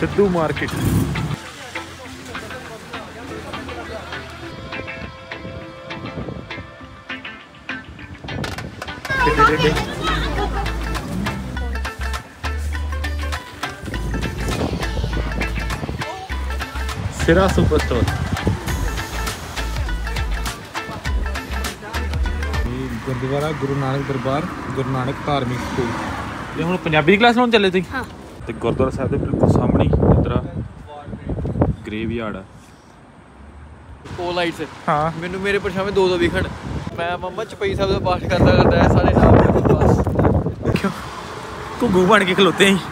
Sidhu market. Sira super store. Gurdwara Guru Nanak दरबार गुरु नानक धार्मिक school. ये हुण पंजाबी क्लास लाउण चले तुसीं? हाँ। ते गुरुद्वारा साहिब दे बिल्कुल सामने इधर ग्रेवयार्ड है। कोल लाइट से हाँ मैनू मेरे परछावे दो विखण। मैं मम्मा चौपाई साहब का पाठ करता है सारे नाम पास। क्यों घुग्गू बन के खलोते हैं।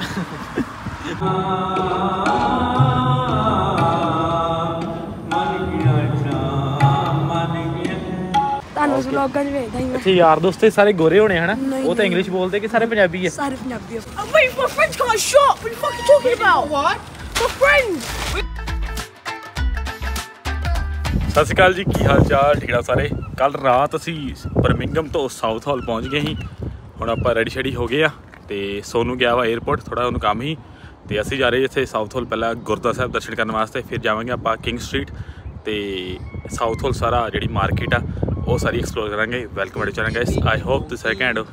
अच्छा यार दोस्त सारे गोरे होने हैं ना? वो तो इंग्लिश बोलते कि सारे पंजाबी है? सारे पंजाबी है। Wait, my friends got shot. What are you fucking talking about? What? My friends. सत श्री अकाल जी, की हाल चाल? ठीक है सारे। कल रात असी बर्मिंघम तो साउथ हॉल पहुँच गए ही। हुण आपां रेडी शेडी हो गए आ ते सोनू गया वा एयरपोर्ट, थोड़ा उन्होंने काम ही ते असी जा रहे इत्थे साउथ हॉल। पहला गुरुद्वारा साहिब दर्शन करने वास्ते, फिर जावांगे आपां किंग स्ट्रीट ते साउथ हॉल सारा जिहड़ी मार्केट आ वो सारी एक्सप्लोर करांगे। वेलकम मेरे चैनल गाइस। आई होप तुसीं सारे घैंट हो।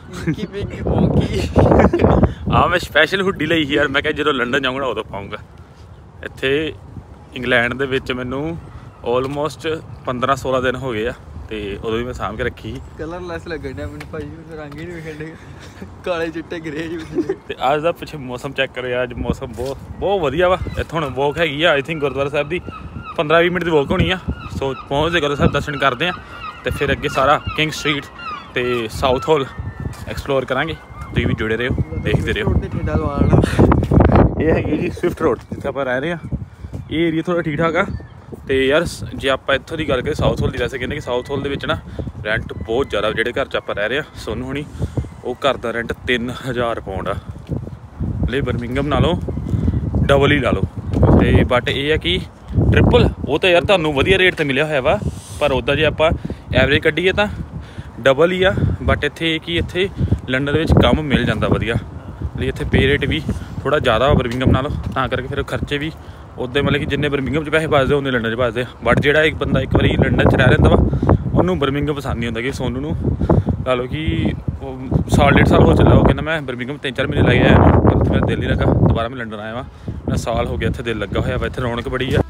हाँ मैं स्पैशल हुड्डी लई ही यार, मैं जो लंडन जाऊँगा उदों पाऊँगा। इत्थे इंग्लैंड दे विच मैनू ऑलमोस्ट 15-16 दिन हो गए आ ते उदों भी मैं सामभ के रखी। कलरलैस लगन डਿਆ ਮੈਨੂੰ ਭਾਈ, रंग ही नहीं विखण काले चिट्टे ग्रे ते अज दा पिछे मौसम चेक करो यार, मौसम बहुत वधिया वा। इत्थों हुण वॉक हैगी आ आई थिंक गुरुद्वारा साहिब दी 15-20 मिनट की वॉक होनी आ। सो पहुँचते गुरुद्वारा साहिब दर्शन करते हैं तो फिर अगे सारा किंग स्ट्रीट ते साउथ हॉल एक्सप्लोर करांगे। तुसीं भी जुड़े रहो, देखते रहो। ये है जी स्विफ्ट रोड जिथे आप रह रहे हैं। ये एरिया थोड़ा ठीक ठाक आ। तो यार जे आप इत्थों की गल करें साउथ हॉल की, वैसे कहते कि साउथ हॉल के ना रेंट बहुत ज़्यादा। जो घर च आप रह रहे हैं सोनू होनी, वो घर का रेंट 3000 पाउंड आ। ले बर्मिंघम नालों डबल ही ला लो। तो बट ये है कि ट्रिपल वो तो यार तुहानू वधिया रेट तो मिलिया होया वा, पर उदा जे आपां एवरेज कड्ढीए तो डबल ही आ। बट इत्थे कि इत्थे लंडन दे विच काम मिल जाता वधिया, इत्थे पे रेट भी थोड़ा ज़्यादा बर्मिंघम नालों, तां करके फिर खर्चे भी उदे मतलब कि जिन्ने बर्मिंघम च पैसे बचदे उन्ने लंडन च बचदे। बट जिहड़ा एक बंदा एक बारी लंडन च रह रहा वा उन्होंने बर्मिंघम पसंद नहीं होंदा। कि सोनू नूं ला लो कि 1.5 साल हो चला, वो कहना मैं बर्मिंघम 3-4 महीने लगे आया, पर मेरा दिल नहीं लगा। दोबारा मैं लंडन आया वा, मैं साल हो गया इत्थे दिल लगा होया वा। इत्थे रौनक बड़ी आ।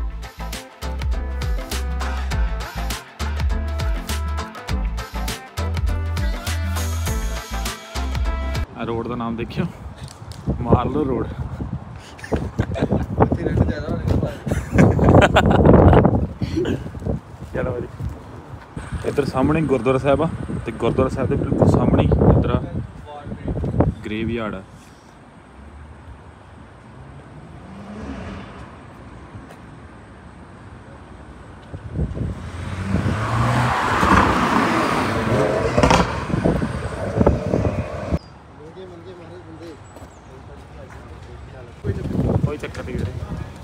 रोड का नाम देखियो, मार्लो रोड। इधर सामने गुरुद्वारा साहिब आ ते गुरुद्वारा साहिब के बिल्कुल सामने इधर ग्रेवयार्ड है। कोई चक्कर नहीं है।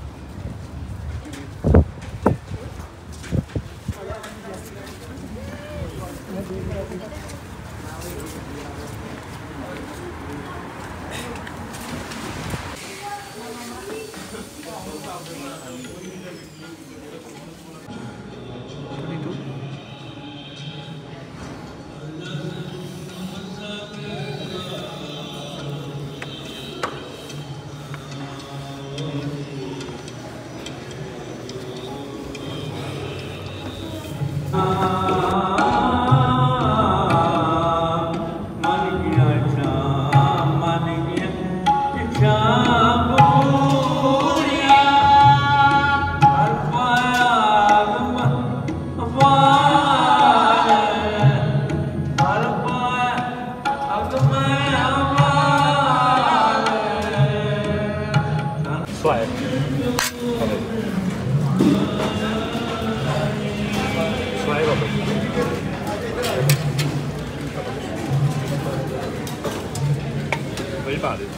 वही बात है।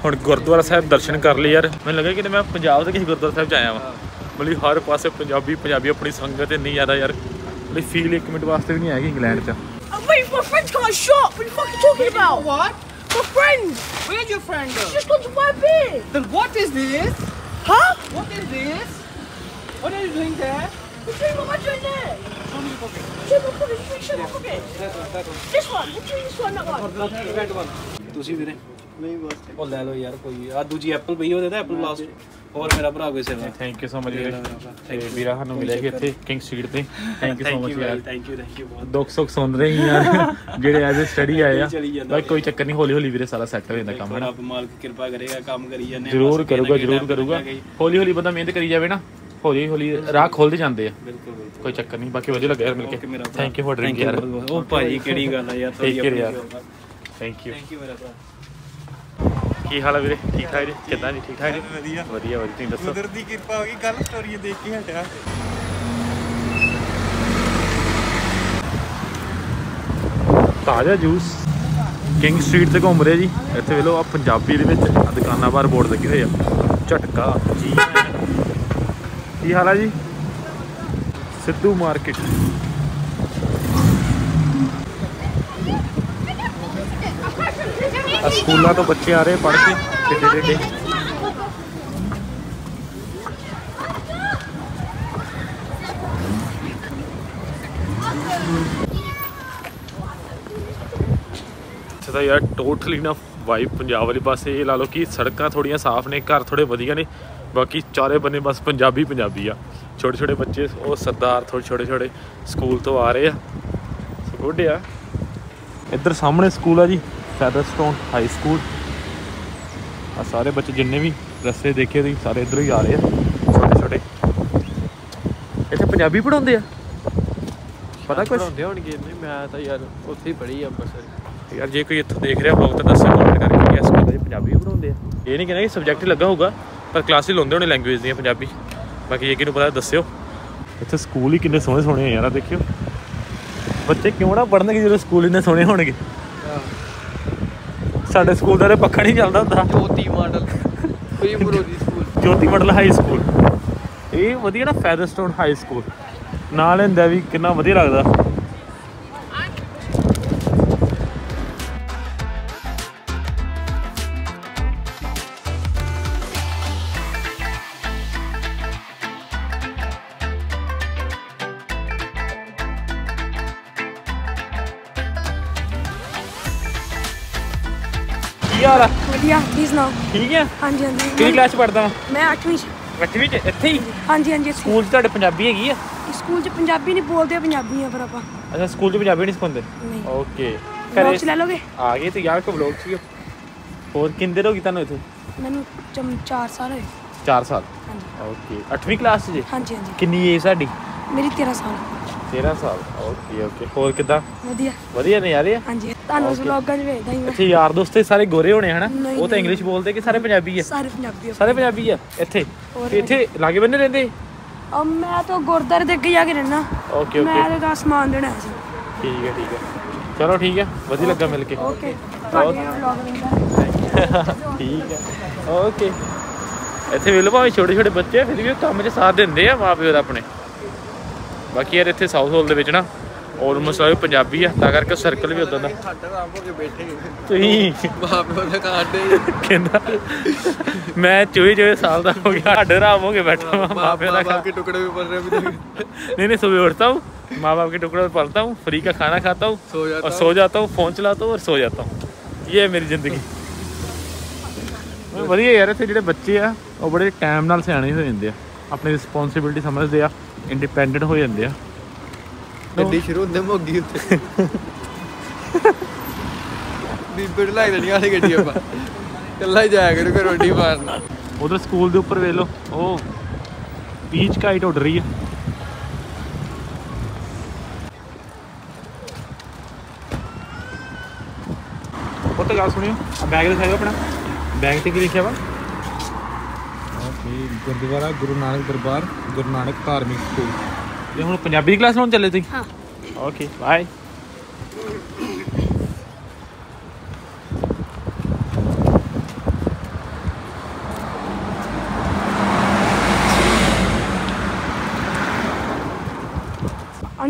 ਹੁਣ ਗੁਰਦੁਆਰਾ ਸਾਹਿਬ ਦਰਸ਼ਨ ਕਰ ਲਏ ਯਾਰ। ਮੈਨੂੰ ਲੱਗਾ ਕਿ ਮੈਂ ਪੰਜਾਬ ਦੇ ਕਿਸੇ ਗੁਰਦੁਆਰਾ ਸਾਹਿਬ 'ਚ ਆਇਆ ਵਾਂ। ਮਤਲਬ ਹਰ ਪਾਸੇ ਪੰਜਾਬੀ ਆਪਣੀ ਸੰਗਤ ਇੰਨੀ ਜ਼ਿਆਦਾ ਯਾਰ। ਮਤਲਬ ਫੀਲ 1 ਮਿੰਟ ਵਾਸਤੇ ਵੀ ਨਹੀਂ ਆਏਗੀ ਇੰਗਲੈਂਡ 'ਚ। Wait, my friend's got a shop. What are you fucking talking about? What? My friend. Where's your friend go? She's just gone to buy a beer. Then what is this? Huh? What is this? What are you doing there? What do you want to do there? Show me your pocket. Show my pocket. Show my pocket. That one. This one. What do you this one? That one. That one. ਤੁਸੀਂ ਵੀਰੇ ਨਹੀਂ ਬਸ ਉਹ ਲੈ ਲਓ ਯਾਰ ਕੋਈ ਆ ਦੂਜੀ ਐਪਲ ਪਈ ਉਹਦੇ ਤਾਂ ਐਪਲ ਲਾਸਟ ਹੋਰ ਮੇਰਾ ਭਰਾ ਕੋਈ ਸੇਵਾ ਥੈਂਕ ਯੂ ਸੋ ਮਚ ਵੀਰੇ। ਤੇ ਵੀਰਾ ਸਾਨੂੰ ਮਿਲਿਆ ਸੀ ਇੱਥੇ ਕਿੰਗ ਸਟਰੀਟ ਤੇ। ਥੈਂਕ ਯੂ ਸੋ ਮਚ ਯਾਰ। ਥੈਂਕ ਯੂ ਬਹੁਤ ਦੁੱਖ ਸੁੱਖ ਸੁਣ ਰਹੇ ਹੀ ਯਾਰ ਜਿਹੜੇ ਐਜ਼ ਅ ਸਟੱਡੀ ਆਏ ਆ। ਬਾਈ ਕੋਈ ਚੱਕਰ ਨਹੀਂ, ਹੌਲੀ ਹੌਲੀ ਵੀਰੇ ਸਾਰਾ ਸੈੱਟ ਹੋ ਜਾਂਦਾ ਕੰਮ। ਰੱਬ ਮਾਲਕ ਕਿਰਪਾ ਕਰੇਗਾ, ਕੰਮ ਕਰੀ ਜਾਂਦੇ ਜ਼ਰੂਰ ਕਰੂਗਾ। ਹੌਲੀ ਹੌਲੀ ਬੰਦਾ ਮਿਹਨਤ ਕਰੀ ਜਾਵੇ ਨਾ, ਹੌਲੀ ਹੌਲੀ ਰਾਹ ਖੋਲਦੇ ਜਾਂਦੇ ਆ। ਬਿਲਕੁਲ ਕੋਈ ਚੱਕਰ ਨਹੀਂ। ਬਾਕੀ ਵਧੀਆ ਲੱਗਿਆ ਯਾਰ ਮਿਲ ਕੇ। ਥੈਂਕ ਯੂ ਫॉर ਡਰਿੰਕ ਯਾਰ। ਉਹ ਭਾਜੀ ਕਿਹੜੀ ਗੱਲ ਆ ਯਾਰ। ਟੇਕ ਕੇਅਰ ਯਾਰ। ਥੈਂਕ ਯੂ ਮੇਰਾ ਭਰਾ। ਕੀ ਹਾਲ ਆ ਵੀਰੇ? ਠੀਕ ਠਾਕ ਜੀ? ਕਿੱਦਾਂ ਜੀ? ਠੀਕ ਠਾਕ ਜੀ? ਵਧੀਆ ਵਧੀਆ ਤੁਸੀਂ ਦੱਸੋ? ਕੁਦਰਤ ਦੀ ਕਿਰਪਾ ਹੋ ਗਈ, ਕੱਲ ਸਟੋਰੀ ਦੇਖ ਕੇ ਹਟਿਆ। ਤਾਜ਼ਾ ਜੂਸ ਕਿੰਗ ਸਟਰੀਟ ਤੇ ਘੁੰਮ ਰਹੇ ਜੀ। ਇੱਥੇ ਵੇਖ ਲਓ ਆ ਪੰਜਾਬੀ ਦੇ ਵਿੱਚ ਦੁਕਾਨਾਂ ਬਾਹਰ ਬੋਰਡ ਲੱਗੇ ਹੋਏ ਆ। ਝਟਕਾ ਜੀ। ਕੀ ਹਾਲ ਆ ਜੀ? ਸਿੱਧੂ ਮਾਰਕੀਟ। ਸਕੂਲਾਂ ਤੋਂ ਬੱਚੇ ਆ ਰਹੇ ਪੜ੍ਹ ਕੇ ਏਡੇ ਤਾਂ ਯਾਰ ਟੋਟਲੀ ਨਾ ਵਾਈਬ ਪੰਜਾਬ ਵਾਲੀ ਪਾਸੇ। ਇਹ ਲਾ ਲਓ ਕਿ ਸੜਕਾਂ ਥੋੜੀਆਂ ਸਾਫ਼ ਨੇ, ਘਰ ਥੋੜੇ ਵਧੀਆ ਨੇ, ਬਾਕੀ ਚਾਰੇ ਬੰਨੇ ਬਸ ਪੰਜਾਬੀ ਆ। ਛੋਟੇ ਛੋਟੇ ਬੱਚੇ ਉਹ ਸਰਦਾਰ ਛੋਟੇ ਸਕੂਲ ਤੋਂ ਆ ਰਹੇ ਆ। ਗੁੱਡ ਆ। ਇੱਧਰ ਸਾਹਮਣੇ ਸਕੂਲ ਆ ਜੀ, ਫੈਦਰਸਟੋਨ ਹਾਈ ਸਕੂਲ। ਆ ਸਾਰੇ ਬੱਚੇ ਜਿੰਨੇ ਵੀ ਰਸਤੇ ਦੇਖੇ ਤੁਸੀਂ ਸਾਰੇ ਇੱਧਰੋਂ ਹੀ ਆ ਰਹੇ ਆ ਛੋਟੇ। ਇੱਥੇ ਪੰਜਾਬੀ ਪੜ੍ਹਾਉਂਦੇ ਆ? ਪਤਾ ਕੁਛ ਪੜ੍ਹਾਉਂਦੇ ਹੋਣਗੇ। ਨਹੀਂ ਮੈਂ ਤਾਂ ਯਾਰ ਉੱਥੇ ਹੀ ਪੜ੍ਹੀ ਅੰਮ੍ਰਿਤਸਰ ਯਾਰ। ਜੇ ਕੋਈ ਇੱਥੋਂ ਦੇਖ ਰਿਹਾ ਹੋਊ ਤਾਂ ਦੱਸੋ ਕਮੈਂਟ ਕਰਕੇ ਕਿ ਇਸ ਸਕੂਲ ਦੇ ਪੰਜਾਬੀ ਪੜ੍ਹਾਉਂਦੇ ਆ। ਇਹ ਨਹੀਂ ਕਹਿੰਦਾ ਕਿ ਸਬਜੈਕਟ ਲੱਗਾ ਹੋਊਗਾ, ਪਰ ਕਲਾਸਿਸ ਲਾਉਂਦੇ ਹੋਣੇ ਲੈਂਗੁਏਜ ਦੀਆਂ ਪੰਜਾਬੀ। ਬਾਕੀ ਜੇ ਕਿਹਨੂੰ ਪਤਾ ਦੱਸਿਓ। ਇੱਥੇ ਸਕੂਲ ਹੀ ਕਿੰਨੇ ਸੋਹਣੇ ਆ ਯਾਰ। ਦੇਖਿਓ ਬੱਚੇ ਕਿਉਂ ਨਾ ਪੜ੍ਹਨਗੇ ਜਦੋਂ ਸਕੂਲ ਇੰਨੇ ਸੋਹਣੇ ਹੋਣਗੇ। ਸਾਡੇ ਸਕੂਲ ਦਾ ਪੱਖਾ ਨਹੀਂ ਚੱਲਦਾ ਹੁੰਦਾ। Jyoti model Jyoti model high school. ਇਹ ਵਧੀਆ ਨਾ, ਫੈਦਰਸਟੋਨ ਹਾਈ ਸਕੂਲ ਨਾਲ ਲੈਂਦਾ ਵੀ ਕਿੰਨਾ ਵਧੀਆ ਲੱਗਦਾ। ਕੀ ਹਾਲ ਆ? ਵਧੀਆ। Please now. ਠੀਕ ਆ? ਹਾਂਜੀ। ਕਿਹੜੀ ਕਲਾਸ 'ਚ ਪੜ੍ਹਦਾ ਵਾ? ਮੈਂ 8ਵੀਂ ਚ। 8ਵੀਂ 'ਚ? ਇੱਥੇ ਹੀ ਹਾਂਜੀ। ਸਕੂਲ 'ਚ ਤੁਹਾਡੇ ਪੰਜਾਬੀ ਹੈਗੀ ਆ? ਸਕੂਲ ਚ ਪੰਜਾਬੀ ਨਹੀਂ ਬੋਲਦੇ, ਪੰਜਾਬੀ ਆ ਪਰ ਆਪਾਂ। ਅੱਛਾ ਸਕੂਲ 'ਚ ਪੰਜਾਬੀ ਨਹੀਂ ਸਿਖਾਉਂਦੇ? ਨਹੀਂ। ਓਕੇ। ਵਲੌਗ ਚ ਲੈ ਲੋਗੇ? ਆ ਗਏ ਤੇ ਯਾਰ ਕੋ ਵਲੌਗ ਸੀ। ਹੋਰ ਕਿੰਨੇ ਦਿਨ ਹੋ ਗਏ ਤੁਹਾਨੂੰ ਇੱਥੇ? ਮੈਨੂੰ 4 ਸਾਲ ਹੋਏ। 4 ਸਾਲ। ਹਾਂਜੀ। ਓਕੇ 8ਵੀਂ ਕਲਾਸ 'ਚ ਜੀ? ਹਾਂਜੀ। ਕਿੰਨੀ ਏਜ ਸਾਡੀ? ਮੇਰੀ 13 ਸਾਲ। 13 ਸਾਲ। ਓਕੇ ਹੋਰ ਕਿੱਦਾਂ? ਵਧੀਆ ਨਜ਼ਾਰੇ ਆ? ਹਾਂਜੀ। ਤੁਹਾਨੂੰ ਵਲੌਗਾਂ 'ਚ ਵੇਖਦਾ ਹੀ ਮੈਂ। ਇੱਥੇ ਯਾਰ ਦੋਸਤ ਸਾਰੇ ਗੋਰੇ ਹੋਣੇ ਹਨਾ? ਨਹੀਂ, ਉਹ ਤਾਂ ਇੰਗਲਿਸ਼ ਬੋਲਦੇ ਕਿ ਸਾਰੇ ਪੰਜਾਬੀ ਆ? ਸਾਰੇ ਪੰਜਾਬੀ ਆ। ਸਾਰੇ ਪੰਜਾਬੀ ਆ ਇੱਥੇ? ਤੇ ਇੱਥੇ ਲਾਗੇ ਬੰਨੇ ਰਹਿੰਦੇ? ਮੈਂ ਤਾਂ ਗੁਰਦੁਆਰੇ ਦੇ ਅੱਗੇ ਜਾ ਕੇ ਰਹਿਣਾ। ਓਕੇ ਮੈਂ ਤਾਂ ਸਮਾਨ ਦੇਣਾ ਸੀ। ਠੀਕ ਹੈ ਚਲੋ ਠੀਕ ਹੈ, ਵਧੀਆ ਲੱਗਾ ਮਿਲ ਕੇ। ਓਕੇ ਤੁਹਾਡੇ ਵਲੌਗ ਵੇਖਦਾ। ਠੀਕ ਹੈ ਓਕੇ। ਇੱਥੇ ਵੇਖ ਲਓ ਭਾਵੇਂ ਛੋਟੇ ਬੱਚੇ ਫਿਰ ਵੀ ਉਹ ਕੰਮ 'ਚ ਸਾਥ ਦਿੰਦੇ ਆ ਮਾਂ ਪਿਓ ਦਾ ਆਪਣੇ। ਬਾਕੀ ਯਾਰ ਇੱਥੇ ਸਾਊਥ ਹੋਲ ਦੇ ਵਿੱਚ ਨਾ ਆਲਮੋਸਟ ਸਾਰੇ ਪੰਜਾਬੀ ਆ, ਤਾਂ ਕਰਕੇ ਸਰਕਲ ਵੀ ਉਦਾਂ ਦਾ। ਸਾਡਾ ਆਰਾਮ ਹੋ ਕੇ ਬੈਠੇ ਤੁਸੀਂ ਮਾਪਿਓ ਦਾ ਕਾਂਡੇ ਕਹਿੰਦਾ ਮੈਂ 24 ਸਾਲ ਦਾ ਹੋ ਗਿਆ, ਸਾਡੇ ਆਰਾਮ ਹੋ ਕੇ बैठा हूँ। माँ बाप के टुकड़े भी पल रहे हैं अभी। नहीं सुबह उठता हूँ, माँ बाप के टुकड़े पर पलता हूँ, फ्री का खाना खाता हूँ और सो जाता हूँ, फोन चलाता हूँ और सो जाता हूँ। ये है मेरी जिंदगी। ਵਧੀਆ ਯਾਰ ਇੱਥੇ ਜਿਹੜੇ ਬੱਚੇ ਆ ਉਹ ਬੜੇ ਟਾਈਮ ਨਾਲ ਸਿਆਣੇ ਹੋ ਜਾਂਦੇ ਆ, ਆਪਣੀ ਰਿਸਪੌਂਸਿਬਿਲਟੀ ਸਮਝਦੇ ਆ, ਇੰਡੀਪੈਂਡੈਂਟ ਹੋ ਜਾਂਦੇ ਆ। ਗੱਡੀ ਸ਼ੁਰੂ ਹੁੰਦੇ ਮੋਗੀ ਉੱਤੇ ਬੀਬੀ ਢਲਾਈ ਦੇਣੀ ਵਾਲੀ ਗੱਡੀ ਆਪਾਂ ਇਕੱਲਾ ਹੀ ਜਾਇਆ ਕਰੂ ਕਿ ਰੋਟੀ ਮਾਰਨਾ। ਉਧਰ ਸਕੂਲ ਦੇ ਉੱਪਰ ਵੇਖ ਲਓ ਉਹ ਪੀਚ ਕਾਈਟ ਉੱਡ ਰਹੀ ਆ। ਉਹ ਤਾਂ ਗੱਲ ਸੁਣਿਓ, ਬੈਗ ਦਿਖਾਇਓ ਆਪਣਾ। ਬੈਗ ਤੇ ਕੀ ਲਿਖਿਆ ਵਾ? ਓਕੇ ਗੁਰਦੁਆਰਾ ਗੁਰੂ ਨਾਨਕ ਦਰਬਾਰ ਗੁਰੂ ਨਾਨਕ ਧਾਰਮਿਕ ਸਕੂਲ। ਇਹ ਹੁਣ ਪੰਜਾਬੀ ਦੀ ਕਲਾਸ ਲਾਉਣ ਚੱਲੇ ਤੁਸੀਂ? ਹਾਂ। Okay bye.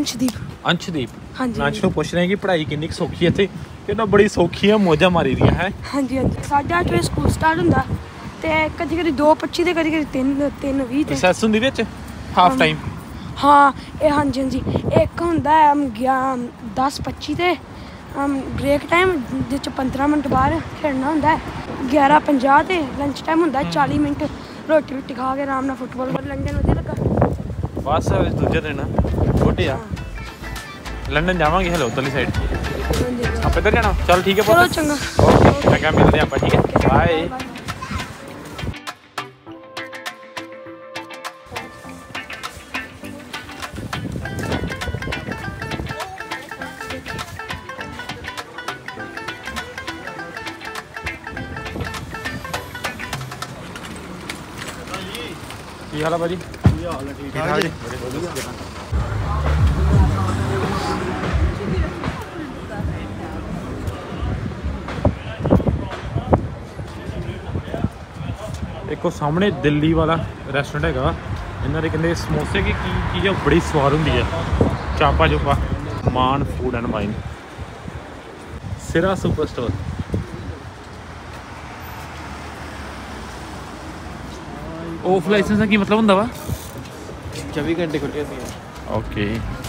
ਅੰਸ਼ਦੀਪ ਅੰਸ਼ਦੀਪ ਹਾਂਜੀ ਅੰਸ਼ ਨੂੰ ਪੁੱਛ ਰਹੇ ਕਿ ਪੜ੍ਹਾਈ ਕਿੰਨੀ ਕੁ ਸੌਖੀ ਹੈ ਇੱਥੇ ਕਹਿੰਦਾ ਬੜੀ ਸੌਖੀ ਆ ਮੌਜਾਂ ਮਾਰੀ ਦੀਆਂ ਹੈ ਹਾਂਜੀ 8:30 ਵਜੇ ਸਕੂਲ ਸਟਾਰਟ ਹੁੰਦਾ ਤੇ ਕਦੀ ਕਦੀ 2:25 ਤੇ ਕਦੀ 3:20 ਤੇ ਰਿਸੈਸ ਹੁੰਦੀ ਵਿੱਚ ਹਾਫ ਟਾਈਮ ਹਾਂ ਇਹ ਹਾਂਜੀ ਇੱਕ ਹੁੰਦਾ 10:25 ਤੇ ਬ੍ਰੇਕ ਟਾਈਮ ਜਿਸ 'ਚ 15 ਮਿੰਟ ਬਾਹਰ ਖੇਡਣਾ ਹੁੰਦਾ 11:50 ਤੇ ਲੰਚ ਟਾਈਮ ਹੁੰਦਾ 40 ਮਿੰਟ ਰੋਟੀ ਖਾ ਕੇ ਆਰਾਮ ਨਾਲ ਫੁੱਟਬਾਲ ਪਰ ਲੰਡਨ ਵਧੀਆ ਲੱਗਾ ਬਸ ਦੂਜੇ ਦਿਨ ਗੁੱਡ ਆ ਲੰਡਨ ਜਾਵਾਂਗੇ ਹਲੋ ਉਤਲੀ ਸਾਈਡ ਹਾਂਜੀ ਆਪਾਂ ਇੱਧਰ ਜਾਣਾ ਚਲ ਠੀਕ ਹੈ ਚਲੋ ਚੰਗਾ ਓਕੇ ਚੰਗਾ ਮਿਲਦੇ ਆਪਾਂ ਠੀਕ ਹੈ ਬਾਏ ਕੀ ਹਾਲ ਆ ਭਾਜੀ ਕੀ ਹਾਲ ਹੈ ਠੀਕ ਠਾਕ ਜੀ ਇੱਕੋ ਸਾਹਮਣੇ ਦਿੱਲੀ ਵਾਲਾ ਰੈਸਟੋਰੈਂਟ ਹੈਗਾ ਇਹਨਾਂ ਦੇ ਕਹਿੰਦੇ ਸਮੋਸੇ ਕੀ ਚੀਜ਼ ਆ ਬੜੀ ਸਵਾਦ ਹੁੰਦੀ ਹੈ ਚਾਪਾ ਚੁਪਾ Maan food and wine Sira super store off licence ਦਾ ਕੀ ਮਤਲਬ ਹੁੰਦਾ ਵਾ 24 ਘੰਟੇ ਖੁੱਲੇ ਹੁੰਦੇ ਆ ਓਕੇ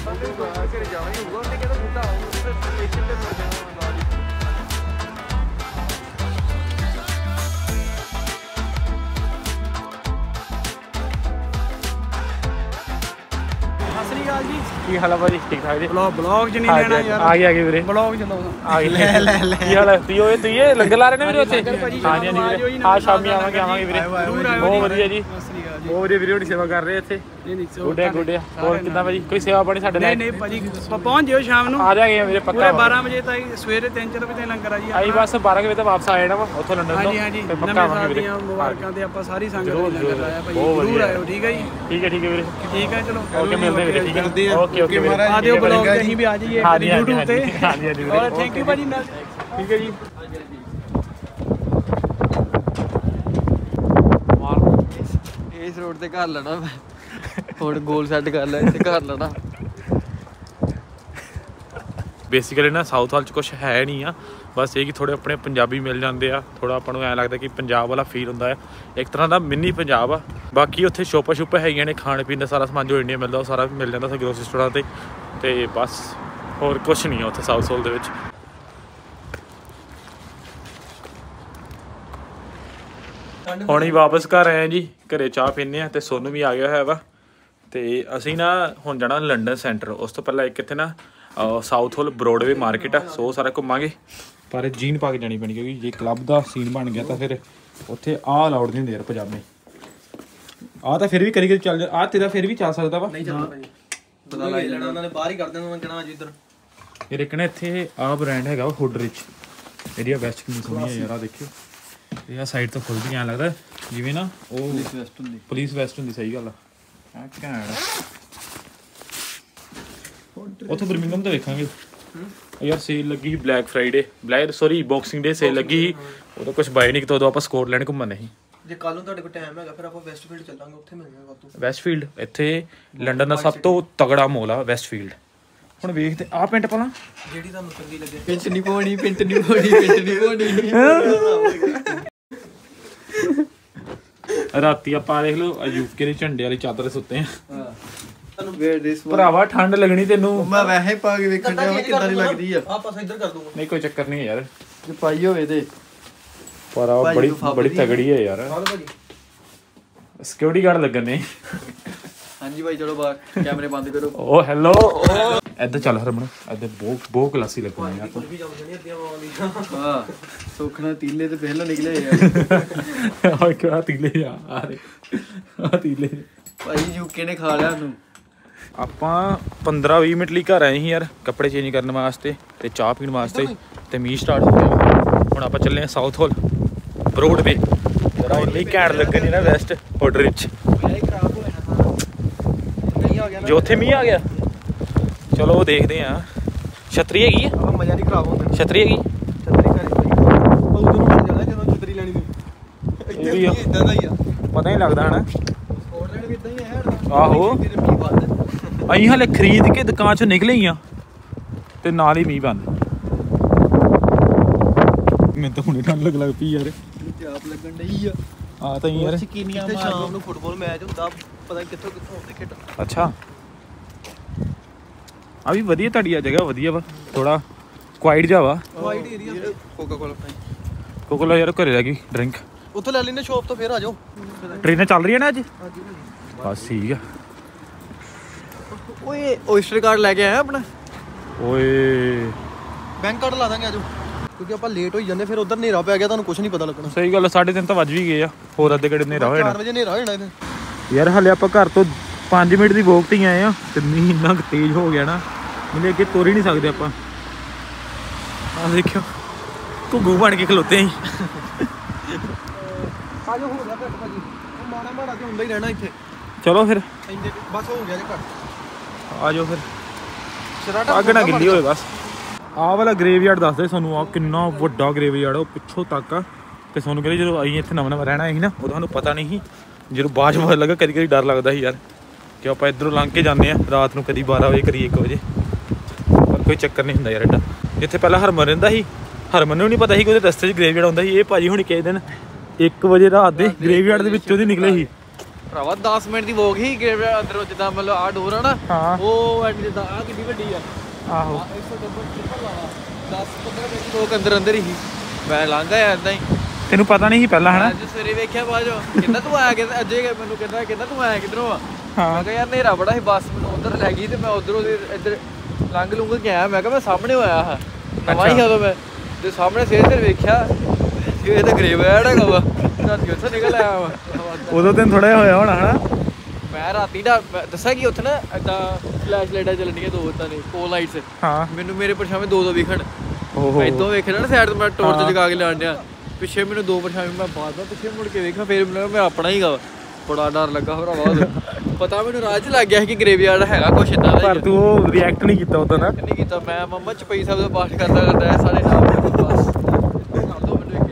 ਜੀ ਕੀ ਹਾਲ ਆ ਭਾਜੀ ਠੀਕ ਠਾਕ ਜੀ ਬਲੌਗ ਚ ਨਹੀਂ ਲੈਣਾ ਯਾਰ ਆ ਗਏ ਵੀਰੇ ਬਲੌਗ ਚਲਾਓ ਆ ਗਏ ਲੈ ਕੀ ਹਾਲ ਹੈ ਤੁਸੀਂ ਲੰਗਰ ਲਾ ਰਹੇ ਨੇ ਵੀਰੇ ਉੱਥੇ ਹਾਂਜੀ ਵੀਰੇ ਹਾਂ ਸ਼ਾਮੀ ਆਵਾਂਗੇ ਵੀਰੇ ਬਹੁਤ ਵਧੀਆ ਜੀ ਬਹੁਤ ਵਧੀਆ ਵੀਰੇ ਤੁਹਾਡੀ ਸੇਵਾ ਕਰ ਰਹੇ ਇੱਥੇ ਗੁੱਡੇ ਹੋਰ ਕਿੱਦਾਂ ਭਾਜੀ ਕੋਈ ਸੇਵਾ ਪਾਣੀ ਸਾਡੇ ਨਾਲ ਨਹੀਂ ਭਾਜੀ ਪਹੁੰਚ ਜਿਓ ਸ਼ਾਮ ਨੂੰ ਆ ਜਾਗੇ ਵੀਰੇ ਪੱਕਾ 12 ਵਜੇ ਤੱਕ ਸਵੇਰੇ 3-4 ਵਜੇ ਲੰਗਰ ਆ ਜੀ ਆਈ ਬਸ 12 ਵਜੇ ਤੱਕ ਵਾਪਸ ਆ ਜਾਣਾ ਵਾ ਉੱਥੋਂ ਲੰਡਨ ਤੋਂ ਹਾਂਜੀ ਫਿਰ ਪੱਕਾ ਨਵੇਂ ਆਵਾਂਗੇ ਸਾਲ ਵੀਰੇ ਦੀਆਂ ਮੁਬਾਰਕਾਂ ਤੇ ਆਪਾਂ ਸਾਰੀ ਸੰਗਤ ਜ਼ਰੂਰ, ਨੂੰ ਲੰਗਰ ਲਾਇਆ ਭਾਈ ਬਹੁਤ ਜ਼ਰੂਰ ਵਧੀਆ। ਆਇਓ ਠੀਕ ਹੈ ਜੀ ਠੀਕ ਹੈ ਵੀਰੇ ਠੀਕ ਹੈ ਚਲੋ ਓਕੇ ਮਿਲਦੇ ਵੀਰੇ ਠੀਕ ਹੈ ਓਕੇ ਵੀਰੇ ਆ ਦਿਓ ਬਲੌਗ ਤੇ ਅਸੀਂ ਵੀ ਆ ਜਾਈਏ ਹਾਂਜੀ, YouTube ਤੇ ਹਾਂਜੀ ਵੀਰੇ ਔਰ ਥੈਂਕ ਯੂ ਭਾਜੀ ਨਾਲ ਠੀਕ ਹੈ ਜੀ ਇਸ ਰੋਡ ਤੇ ਘਰ ਲੈਣਾ ਮੈਂ ਹੁਣ ਗੋਲ ਸੈੱਟ ਕਰ ਲੈ ਇੱਥੇ ਘਰ ਲੈਣਾ ਬੇਸਿਕਲੀ ਨਾ ਸਾਊਥ ਹਾਲ ਚ ਕੁਝ ਹੈ ਨਹੀਂ ਆ ਬਸ ਇਹ ਕਿ ਥੋੜੇ ਆਪਣੇ ਪੰਜਾਬੀ ਮਿਲ ਜਾਂਦੇ ਆ ਥੋੜਾ ਆਪਾਂ ਨੂੰ ਐਂ ਲੱਗਦਾ ਕਿ ਪੰਜਾਬ ਵਾਲਾ ਫੀਲ ਹੁੰਦਾ ਹੈ ਇੱਕ ਤਰ੍ਹਾਂ ਦਾ ਮਿੰਨੀ ਪੰਜਾਬ ਆ ਬਾਕੀ ਉੱਥੇ ਸ਼ੋਪਾਂ ਹੈਗੀਆਂ ਨੇ ਖਾਣ ਪੀਣ ਦਾ ਸਾਰਾ ਸਮਾਨ ਜੋ ਇੰਡੀਆ ਮਿਲਦਾ ਉਹ ਸਾਰਾ ਮਿਲ ਜਾਂਦਾ ਸੀ ਗਰੋਸਰੀ ਸਟੋਰਾਂ ਤੇ ਬਸ ਹੋਰ ਕੁਝ ਨਹੀਂ ਆ ਉੱਥੇ ਸਾਊਥ ਹਾਲ ਦੇ ਵਿੱਚ ਹੁਣ ਹੀ ਵਾਪਸ ਘਰ ਆਏ ਜੀ ਘਰੇ ਚਾਹ ਪੀਂਦੇ ਆ ਤੇ ਸੋਨੂੰ ਵੀ ਆ ਗਿਆ ਹੋਇਆ ਵਾ ਤੇ ਅਸੀਂ ਨਾ ਹੁਣ ਜਾਣਾ ਲੰਡਨ ਸੈਂਟਰ ਉਸ ਤੋਂ ਪਹਿਲਾਂ ਇੱਕ ਇੱਥੇ ਨਾ ਸਾਊਥ ਹਾਲ ਬਰੋਡਵੇ ਮਾਰਕੀਟ ਆ ਸੋ ਸਾਰਾ ਘੁੰਮਾਂਗੇ ਪਰ ਜੀਨ ਪਾ ਕੇ ਜਾਣੀ ਪੈਣੀ ਕਿਉਂਕਿ ਜੇ ਕਲੱਬ ਦਾ ਸੀਨ ਬਣ ਗਿਆ ਤਾਂ ਫਿਰ ਉੱਥੇ ਆਹ ਅਲਾਉਡ ਨਹੀਂ ਹੁੰਦੇ ਯਾਰ ਪਜਾਮੇ ਆਹ ਤਾਂ ਫਿਰ ਵੀ ਕਰੀ ਚੱਲ ਜਾ ਆਹ ਤੇਰਾ ਫਿਰ ਵੀ ਚੱਲ ਸਕਦਾ ਵਾ ਨਹੀਂ ਚੱਲਦਾ ਭਾਜੀ ਬਦਲਾ ਲਾਈ ਲੈਣਾ ਉਹਨਾਂ ਨੇ ਬਾਹਰ ਹੀ ਕਰ ਦੇਣਾ ਉਹਨਾਂ ਕਹਿਣਾ ਅੱਜ ਇੱਧਰ ਫਿਰ ਇੱਕ ਨਾ ਇੱਥੇ ਆਹ ਬ੍ਰਾਂਡ ਹੈਗਾ ਹੁੱਡ ਰਿਚ ਇਹਦੀ ਵੈਸਟ ਕਿੰਨੀ ਸੋਹਣੀ ਹੈ ਯਾਰ ਆ ਦੇਖਿਓ ਇਹ ਆ ਸਾਈਡ ਤੋਂ ਖੁੱਲਦੀ ਐਂ ਲੱਗਦਾ ਜਿਵੇਂ ਨਾ ਉਹ ਪੁਲਿਸ ਵੈਸਟ ਹੁੰਦੀ ਸਹੀ ਗੱਲ ਆ ਘੈਂਟ ਉੱਥੇ ਬਰਮਿੰਗਮ ਤੇ ਵੇਖਾਂਗੇ ਯਾਰ ਸੇਲ ਲੱਗੀ ਸੀ Black Friday sorry Boxing Day sale ਲੱਗੀ ਸੀ ਉਦੋਂ ਕੁਝ ਬਾਈ ਨਹੀਂ ਕੀਤਾ ਉਦੋਂ ਆਪਾਂ ਸਕਾਟਲੈਂਡ ਘੁੰਮਣ ਨਹੀਂ ਜੇ ਕੱਲ ਨੂੰ ਤੁਹਾਡੇ ਕੋਲ ਟਾਈਮ ਹੈਗਾ ਫਿਰ ਆਪਾਂ ਵੈਸਟਫੀਲਡ ਚੱਲਾਂਗੇ ਉੱਥੇ ਮਿਲ ਜਾਏਗਾ ਵਾਧੂ ਵੈਸਟਫੀਲਡ ਇੱਥੇ ਲੰਡਨ ਦਾ ਸਭ ਤੋਂ ਤਗੜਾ ਮੋਲ ਆ ਵੈਸਟਫੀਲਡ ਹੁਣ ਵੇਖਦੇ ਆਹ ਪਿੰਟ ਪਾਲਾਂ ਜਿਹੜੀ ਤੁਹਾਨੂੰ ਚੰਗੀ ਲੱਗੇ ਪਿੰਟ ਨਹੀਂ ਪਾਉਣੀ ਰਾਤੀ ਆਪਾਂ ਦੇਖ ਲਓ ਯੂਕੇ ਦੇ ਝੰਡੇ ਵਾਲੀ ਚਾਦਰ ਸੁੱਤੇ ਆ ਤੁਹਾਨੂੰ ਵੇਟ ਦਿਸ ਭਰਾਵਾ ਠੰਡ ਲੱਗਣੀ ਤੈਨੂੰ ਮੈਂ ਵੈਸੇ ਪਾ ਕੇ ਵੇਖਣ ਦਾ ਕਿੱਦਾਂ ਦੀ ਲੱਗਦੀ ਆ ਆ ਪਾਸਾ ਇੱਧਰ ਕਰ ਦੂੰਗਾ ਨਹੀਂ ਕੋਈ ਚੱਕਰ ਨਹੀਂ ਯਾਰ ਜੇ ਪਾਈ ਹੋਵੇ ਤੇ ਪਰ ਆ ਬੜੀ ਤਗੜੀ ਹੈ ਯਾਰ ਸਿਕਿਉਰਿਟੀ ਗਾਰਡ ਲੱਗਣ ਨੇ ਹਾਂਜੀ ਭਾਈ ਚਲੋ ਬਾਹਰ ਕੈਮਰੇ ਬੰਦ ਕਰੋ ਓ ਹੈਲੋ ਇੱਧਰ ਚੱਲ ਹਰਮਨ ਇੱਧਰ ਬਹੁਤ ਕਲਾਸੀ ਲੱਗਣੀ ਯਾਰ ਵੀ ਚੱਲ ਜਣੀ ਅੱਧੀਆਂ ਆਉਂਦੀਆਂ ਹਾਂ ਸੁਖਣਾ ਤੀਲੇ ਤੇ ਪਹਿਲਾਂ ਨਿਕਲੇ ਯਾਰ ਓਏ ਕਿਆ ਤੀਲੇ ਆ ਤੀਲੇ ਭਾਈ ਯੂਕੇ ਨੇ ਖਾ ਲਿਆ ਉਹਨੂੰ ਆਪਾਂ 15-20 ਮਿੰਟ ਲਈ ਘਰ ਆਏ ਸੀ ਯਾਰ ਕੱਪੜੇ ਚੇਂਜ ਕਰਨ ਵਾਸਤੇ ਤੇ ਚਾਹ ਪੀਣ ਵਾਸਤੇ ਤੇ ਮੀਂਹ ਸਟਾਰਟ ਹੋ ਗਿਆ ਹੁਣ ਆਪਾਂ ਚੱਲੇ ਆ ਸਾਊਥ ਹਾਲ ਬਰੋਡਵੇ ਜਿਹੜਾ ਇੰਨੀ ਘੈਂਟ ਲੱਗਣੀ ਨਾ ਵੈਸਟ ਹਾਰਡਰ ਵਿੱਚ ਖਰਾਬ ਹੋ ਜਾਣਾ ਨਹੀਂ ਆ ਗਿਆ ਜੋ ਉੱਥੇ ਮੀਂਹ ਆ ਗਿਆ ਚਲੋ ਉਹ ਦੇਖਦੇ ਆ ਛਤਰੀ ਹੈਗੀ ਆ ਮਜ਼ਾ ਨਹੀਂ ਖਰਾਬ ਹੁੰਦਾ ਛਤਰੀ ਹੈਗੀ ਛਤਰੀ ਘਰੇ ਭਾਈ ਉਹ ਉਦੋਂ ਨੂੰ ਮਿਲ ਜਾਣਾ ਜਦੋਂ ਛਤਰੀ ਲੈਣੀ ਇਹ ਵੀ ਆ। ਇਦਾਂ ਦਾ ਹੀ ਆ ਪਤਾ ਨਹੀਂ ਲੱਗਦਾ ਹਨਾ ਸਕਾਟਲੈਂਡ ਵੀ ਇਦਾਂ ਹੀ ਹੈ ਆਹੋ ਫਿਰ ਮੀਂਹ ਵੱਧ ਅਸੀਂ ਹਲੇ ਖਰੀਦ ਕੇ ਦੁਕਾਨ ਚੋਂ ਨਿਕਲੇ ਹੀ ਆ ਤੇ ਨਾਲ ਹੀ ਮੀਂਹ ਬੰਦ। ਮੈਨੂੰ ਤਾਂ ਹੁਣੇ ਠੰਡ ਲੱਗ ਪਈ ਯਾਰ। ਜਾਪ ਲੱਗਣ ਡਈ ਆ ਤਾਂ ਯਾਰ ਸ਼ਕੀਨੀਆਂ ਮਾਰ ਸ਼ਾਮ ਨੂੰ ਫੁੱਟਬਾਲ ਮੈਚ ਹੁੰਦਾ, ਪਤਾ ਨਹੀਂ ਕਿੱਥੋਂ ਹੁੰਦੇ ਖੇਡ। ਅੱਛਾ ਆ ਵੀ ਵਧੀਆ ਤੁਹਾਡੀ ਆ ਜਗ੍ਹਾ ਵਧੀਆ ਵਾ, ਥੋੜਾ ਕੁਆਇਟ ਜਾ ਵਾ। ਵਾਈਡ ਏਰੀਆ ਕੋਕਾ ਕੋਲਾ ਕੋਕੋਲਾ ਯਾਰ ਘਰੇ ਰਹਿ ਗਈ ਡਰਿੰਕ, ਉੱਥੋਂ ਲੈ ਲੈਣੇ ਸ਼ੌਪ ਤੋਂ, ਫਿਰ ਆ ਜਾਓ। ਟ੍ਰੇਨਾਂ ਚੱਲ ਰਹੀਆਂ ਨੇ ਅੱਜ ਬਸ ਠੀਕ ਆ। ਓਏ ਓਇਸਟਰ ਕਾਰਡ ਲੈ ਕੇ ਆਇਆ ਆਪਣਾ, ਓਏ ਬੈਂਕ ਕਾਰਡ ਲਾ ਦਾਂਗੇ ਆਜੋ, ਕਿਉਂਕਿ ਆਪਾਂ ਲੇਟ ਹੋਈ ਜਾਂਦੇ, ਫਿਰ ਉਧਰ ਹਨੇਰਾ ਪੈ ਗਿਆ, ਤੁਹਾਨੂੰ ਕੁਝ ਨਹੀਂ ਪਤਾ ਲੱਗਣਾ। ਸਹੀ ਗੱਲ, 3:30 ਤਾਂ ਵੱਜ ਵੀ ਗਏ ਆ, ਹੋਰ ਅੱਧੇ ਘੰਟੇ ਹਨੇਰਾ ਹੋ 4 ਜਾਣਾ ਵਜੇ ਹਨੇਰਾ ਹੋ ਜਾਣਾ ਇੱਥੇ। ਯਾਰ ਹਲੇ ਆਪਾਂ ਘਰ ਤੋਂ 5 ਮਿੰਟ ਦੀ ਵੋਕ ਤੇ ਆਏ ਆ ਤੇ ਮੀਂਹ ਇੰਨਾ ਤੇਜ਼ ਹੋ ਗਿਆ ਨਾ, ਮੈਨੂੰ ਅੱਗੇ ਤੁਰ ਹੀ ਨਹੀਂ ਸਕਦੇ ਆਪਾਂ। ਆ ਦੇਖਿਓ ਘੁੱਗੂ ਬਣ ਕੇ ਖਲੋਤੇ ਆਂ। ਆਜੋ ਹੋ ਗਿਆ ਘੱਟ ਭਾਜੀ, ਉਹ ਮਾੜਾ ਮਾੜਾ ਤੇ ਹੁੰਦਾ ਹੀ ਰਹਿਣਾ ਇੱਥੇ। ਚਲੋ ਫਿਰ ਇੰਨੇ ਬਸ ਹੋ ਗਿਆ ਜੇ ਘੱਟ। ਆ ਜਾਓ ਫਿਰ, ਸ਼ਰਾਟਾ ਅੱਗ ਨਾ ਗਿੱਲੀ ਹੋਏ ਬਸ। ਆਹ ਵਾਲਾ ਗ੍ਰੇਵਯਾਰਡ ਦੱਸਦੇ ਸਾਨੂੰ, ਆ ਕਿੰਨਾ ਵੱਡਾ ਗ੍ਰੇਵਯਾਰਡ ਆ, ਉਹ ਪਿੱਛੋਂ ਤੱਕ ਆ। ਤੇ ਸਾਨੂੰ ਕਹਿੰਦੇ ਜਦੋਂ ਅਸੀਂ ਇੱਥੇ ਨਵਾਂ ਨਵਾਂ ਰਹਿਣਾ ਸੀ ਨਾ, ਉਦੋਂ ਸਾਨੂੰ ਪਤਾ ਨਹੀਂ ਸੀ, ਜਦੋਂ ਬਾਅਦ ਪਤਾ ਲੱਗਾ ਕਦੀ ਕਦੀ ਡਰ ਲੱਗਦਾ ਸੀ ਯਾਰ ਕਿ ਆਪਾਂ ਇੱਧਰੋਂ ਲੰਘ ਕੇ ਜਾਂਦੇ ਆ ਰਾਤ ਨੂੰ, ਕਦੀ 12 ਵਜੇ ਕਦੀ 1 ਵਜੇ, ਪਰ ਕੋਈ ਚੱਕਰ ਨਹੀਂ ਹੁੰਦਾ ਯਾਰ ਐਡਾ। ਜਿੱਥੇ ਪਹਿਲਾਂ ਹਰਮਨ ਰਹਿੰਦਾ ਸੀ, ਹਰਮਨ ਨੂੰ ਨਹੀਂ ਪਤਾ ਸੀ ਕਿ ਉਹਦੇ ਰਸਤੇ 'ਚ ਗ੍ਰੇਵਯਾਰਡ ਹੁੰਦਾ ਸੀ। ਇਹ ਭਾਜੀ ਹੁਣ ਕਿਸੇ ਦਿਨ 1 ਵਜੇ ਰਾਤ ਦੇ ਗ੍ਰੇਵਯਾਰਡ ਦੇ ਵਿੱਚੋਂ ਦੀ ਨਿਕਲੇ ਸੀ। ਭਰਾਵਾ 10 ਮਿੰਟ ਦੀ ਵੋਕ ਹੀ ਗਏ ਅੰਦਰ, ਜਿੱਦਾਂ ਮਤਲਬ ਆ ਡੋਰ ਆ ਨਾ, ਹਾਂ ਉਹ ਐਂਡ ਜਿੱਦਾਂ ਆ ਕਿੰਨੀ ਵੱਡੀ ਆ, ਆਹੋ 10-15 ਮਿੰਟ ਦੀ ਵੋਕ ਅੰਦਰ ਅੰਦਰ ਹੀ। ਮੈਂ ਲੰਘਾ ਯਾਰ ਏਦਾਂ ਹੀ, ਤੈਨੂੰ ਪਤਾ ਨਹੀਂ ਸੀ ਪਹਿਲਾਂ ਹਨਾ? ਅੱਜ ਸਵੇਰੇ ਵੇਖਿਆ ਬਾਅਦ ਚੋਂ, ਕਹਿੰਦਾ ਤੂੰ ਆਇਆ ਕਿ ਅੱਜੇ ਮੈਨੂੰ ਕਹਿੰਦਾ ਤੂੰ ਆਇਆ ਕਿੱਧਰੋਂ ਆ। ਹਾਂ ਮੈਂ ਕਿਹਾ ਯਾਰ ਹਨੇਰਾ ਬੜਾ ਸੀ, ਬੱਸ ਮੈਨੂੰ ਉਧਰ ਲੈ ਗਈ ਤੇ ਮੈਂ ਉਧਰੋਂ ਇੱਧਰ ਲੰਘ ਲੂੰਘ ਕੇ ਆਇਆ। ਮੈਂ ਕਿਹਾ ਮੈਂ ਸਾਹਮਣੇ ਹੋਇਆ ਹਾਂ, ਨਵਾਂ ਹੀ ਉਦੋਂ ਮੈਂ, ਤੇ ਸਾਹਮਣੇ ਸਿਰ ਵੇਖਿਆ ਇਹ ਤਾਂ ਗ੍ਰੇਵਯਾਰਡ ਹੈਗਾ ਵਾ, ਰਾਤੀ ਉੱਥੋਂ ਨਿਕਲ ਆਇਆ ਵਾ। ਉਦੋਂ ਦਿਨ ਥੋੜਾ ਜਿਹਾ ਹੋਇਆ ਹੋਣਾ ਹਨਾ? ਮੈਂ ਰਾਤੀ ਦਾ ਦੱਸਿਆ ਕਿ ਉੱਥੇ ਨਾ ਏਦਾਂ ਫਲੈਸ਼ ਲਾਈਟਾਂ ਚੱਲਣੀਆਂ 2 ਇਦਾਂ ਨੇ ਕੋਲ ਲਾਈਟਸ, ਹਾਂ ਮੈਨੂੰ ਮੇਰੇ ਪਰਛਾਵੇਂ 2 ਵਿਖਣ। ਓਹੋ ਮੈਂ ਇਦੋਂ ਵੇਖਣਾ ਨਾ ਸਾਈਡ ਤੋਂ, ਮੈਂ ਟੋਰਚ ਜਗਾ ਕੇ ਲਾਣ ਡਿਆ, ਪਿੱਛੇ ਮੈਨੂੰ 2 ਪਰਛਾਵੇਂ, ਮੈਂ ਬਾਅਦ ਵਿੱਚ ਪਿੱਛੇ ਮੁੜ ਕੇ ਵੇਖਾਂ, ਫਿਰ ਮੈਨੂੰ ਮੈਂ ਆਪਣਾ ਹੀ ਗਾ। ਬੜਾ ਡਰ ਲੱਗਾ ਭਰਾਵਾ, ਪਤਾ ਮੈਨੂੰ ਰਾਹ 'ਚ ਲੱਗ ਗਿਆ ਸੀ ਕਿ ਗ੍ਰੇਵਯਾਰਡ ਹੈਗਾ ਕੁਛ ਏਦਾਂ ਦਾ। ਪਰ ਤੂੰ ਉਹ ਰਿਐਕਟ ਨਹੀਂ ਕੀਤਾ ਉਦੋਂ ਨਾ? ਨਹੀਂ ਕੀਤਾ, ਮੈਂ ਮੰਮਾ ਚਪਈ ਸਾਹਿਬ ਦਾ ਪਾਠ ਕਰਦਾ ਸਾਰੇ ਨਾਮ ਬਸ ਕਰ ਦੋ ਮੈਨੂੰ